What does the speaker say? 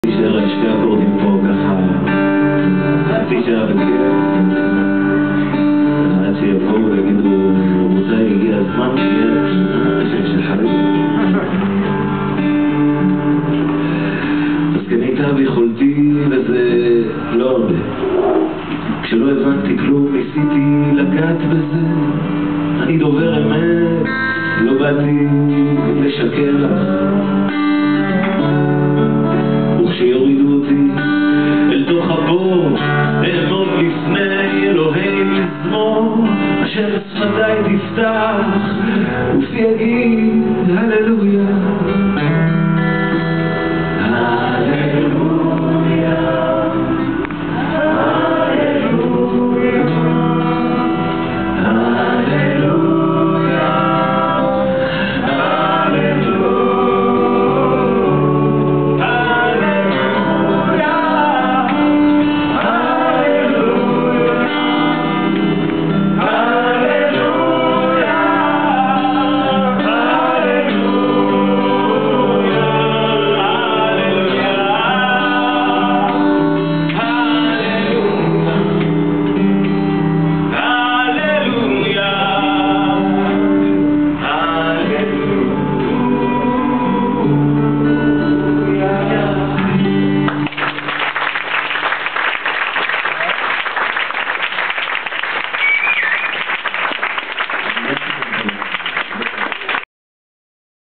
להישאר על שתי אקורדים פה ככה חצי שעה בכיף עד שיבואו ויגידו רבותיי הגיע הזמן של חריג אז כמיטב יכולתי וזה לא הרבה כשלא הבנתי כלום ניסיתי לגעת בזה אני דובר אמת לא באתי לשקר לך